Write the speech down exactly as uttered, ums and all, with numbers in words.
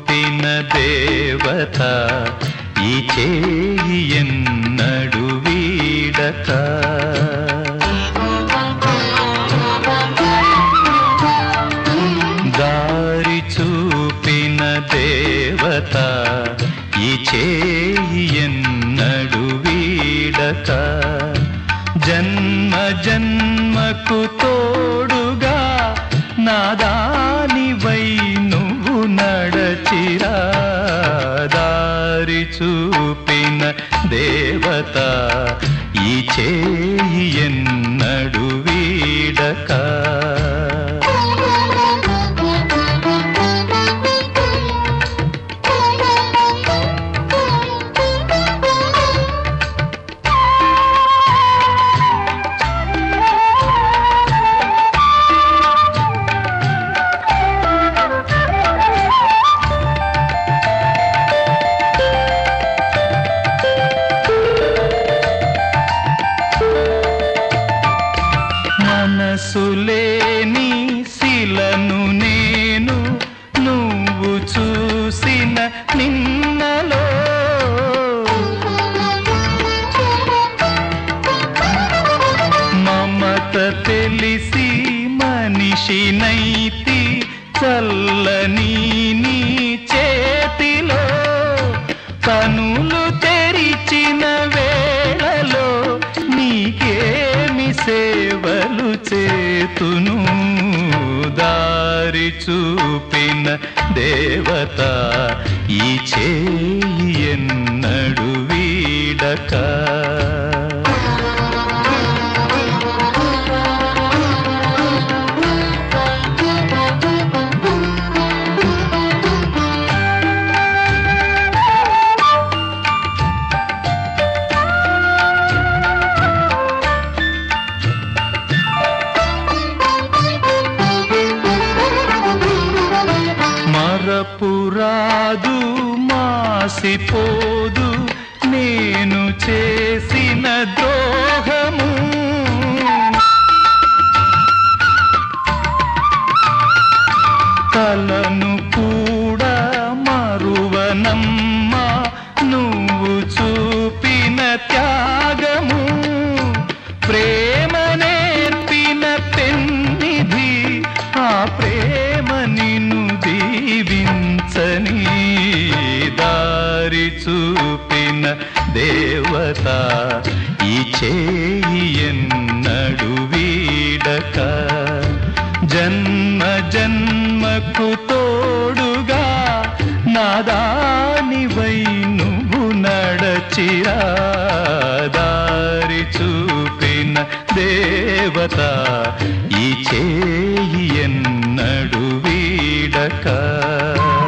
చూపిన దేవత ఈ చేయి ఎన్నడు వీడక దారి చూపిన దేవత ఈ చేయి ఎన్నడు వీడక జన్మ జన్మకు తోడుగా నాదానివై నువ్వు నడచిరా దారి చూపిన దేవత ఈ చేయి ఎన్నడు వీడక మనసులేని శిలను నేను నువ్వు చూసిన నిన్నలో మమత తెలిసి మనిషినైతి చల్లని నీ చేతిలో కనులు తెరిచిన వేళలో నీకేమి సేవలు చేతును దారి చూపిన దేవత ఈ చేయి ఎన్నడు వీడక మరపురాదు మాసిపోదు నేను చేసిన ద్రోహము కలను కూడా మరువనమ్మా నువ్వు చూపిన త్యాగము ప్రేమ నేర్పిన పెన్నిధి ఆ ప్రేమ నిన్ను దీవించని దారి చూపిన దేవత ఈ చేయి ఎన్నడు వీడక జన్మ జన్మకు తోడుగా నాదానివై నువ్వు నడచిరా దారి చూపిన దేవత ఈ చేయి ఎన్నడు వీడక